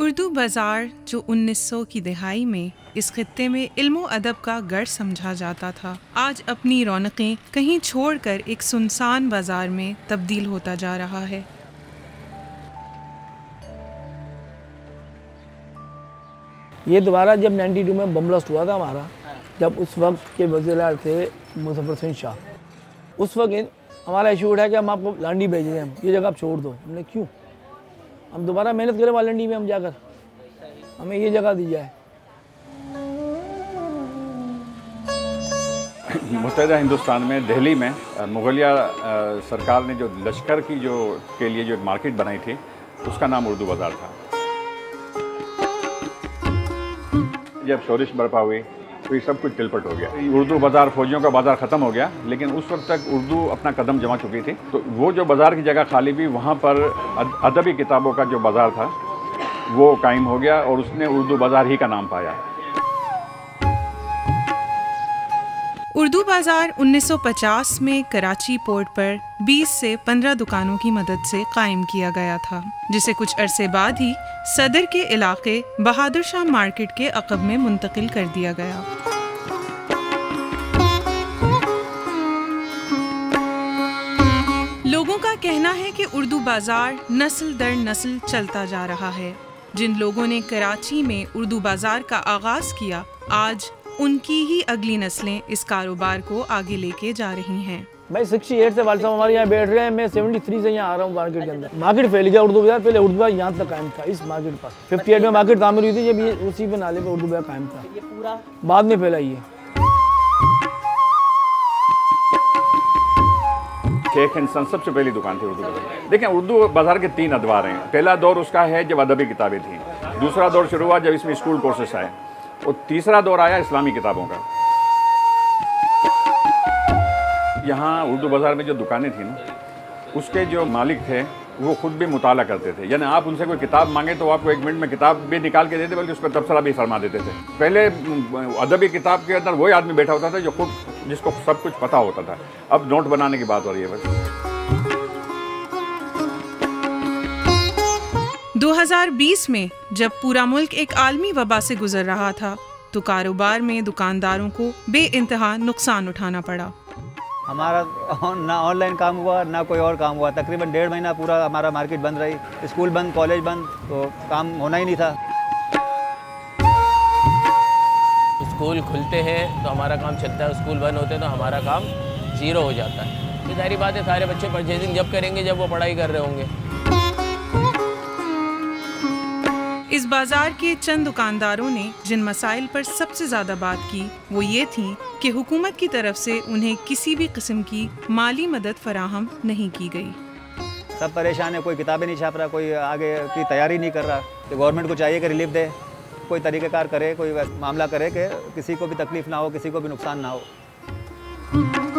उर्दू बाज़ार जो 1900 की दहाई में इस खित्ते में इल्मो अदब का गढ़ समझा जाता था, आज अपनी रौनकें कहीं छोड़कर एक सुनसान बाज़ार में तब्दील होता जा रहा है। ये दोबारा जब 92 में बम ब्लास्ट हुआ था हमारा, जब उस वक्त के वज़ीर थे मुज़फ़्फ़र हुसैन शाह, उस वक्त हमारा इशू उठा कि हम आपको लांडी भेज रहे हैं, ये जगह आप छोड़ दो। हमने क्यों, हम दोबारा मेहनत करें वालंडी में, हम जाकर हमें ये जगह दी जाए। मुत्तहिदा हिंदुस्तान में दिल्ली में मुगलिया सरकार ने जो लश्कर की के लिए जो एक मार्केट बनाई थी, उसका नाम उर्दू बाज़ार था। जब शोरिश बर्पा हुई तो ये सब कुछ तिलपट हो गया। उर्दू बाज़ार, फौजियों का बाज़ार ख़त्म हो गया, लेकिन उस वक्त तक उर्दू अपना कदम जमा चुकी थी। तो वो जो बाज़ार की जगह खाली हुई, वहाँ पर अदबी किताबों का जो बाज़ार था वो कायम हो गया और उसने उर्दू बाज़ार ही का नाम पाया। उर्दू बाज़ार 1950 में कराची पोर्ट पर 20 से 15 दुकानों की मदद से कायम किया गया था, जिसे कुछ अरसे बाद ही सदर के इलाके बहादुर शाह मार्केट के अक़ब में मुंतकिल कर दिया गया। लोगों का कहना है कि उर्दू बाज़ार नस्ल दर नस्ल चलता जा रहा है। जिन लोगों ने कराची में उर्दू बाज़ार का आगाज़ किया, आज उनकी ही अगली नस्लें इस कारोबार को आगे लेके जा रही हैं। मैं 68 से वालिद साहब हमारे यहाँ बैठ रहे हैं, मैं 73 से यहाँ आ रहा हूँ मार्केट के अंदर। मार्केट फैल गया उर्दू बाज़ार, पहले उर्दू बाज़ार यहाँ तक कायम था, इस मार्केट पर 58 में मार्केट तामीर हुई थी, जब ये उसी पे नाले पर उर्दू बाज़ार कायम था। ये पूरा बाद में फैला ये। शेख इंसान सबसे पहली दुकान थी उर्दू बाज़ार। देखिए, उर्दू बाज़ार के 3 अदवार हैं। पहला दौर उसका है जब अदबी किताबें थीं, दूसरा दौर शुरू हुआ जब इसमें स्कूल कोर्सेस आए, और तीसरा दौर आया इस्लामी किताबों का। यहाँ उर्दू बाज़ार में जो दुकानें थी ना, उसके जो मालिक थे वो खुद भी मुताला करते थे। यानी आप उनसे कोई किताब मांगे तो आपको 1 मिनट में किताब भी निकाल के देते, बल्कि उस पर तबसरा भी फरमा देते थे। पहले अदबी किताब के अंदर वही आदमी बैठा होता था जो खुद, जिसको सब कुछ पता होता था। अब नोट बनाने की बात हो रही है बस। 2020 में जब पूरा मुल्क एक आलमी वबा से गुजर रहा था, तो कारोबार में दुकानदारों को बेइंतहा नुकसान उठाना पड़ा। हमारा ना ऑनलाइन काम हुआ, ना कोई और काम हुआ। तकरीबन 1.5 महीना पूरा हमारा मार्केट बंद रही, स्कूल बंद, कॉलेज बंद, तो काम होना ही नहीं था। स्कूल खुलते हैं तो हमारा काम चलता है, स्कूल बंद होते हैं तो हमारा काम ज़ीरो हो जाता है। ये सारी बातें सारे बच्चे परचेजिंग जब करेंगे जब वो पढ़ाई कर रहे होंगे। इस बाजार के चंद दुकानदारों ने जिन मसाइल पर सबसे ज़्यादा बात की, वो ये थी कि हुकूमत की तरफ से उन्हें किसी भी किस्म की माली मदद फराहम नहीं की गई। सब परेशान है, कोई किताबें नहीं छाप रहा, कोई आगे की तैयारी नहीं कर रहा। तो गवर्नमेंट को चाहिए कि रिलीफ दे, कोई तरीक़ेकार करे, कोई मामला करे कि किसी को भी तकलीफ़ ना हो, किसी को भी नुकसान ना हो।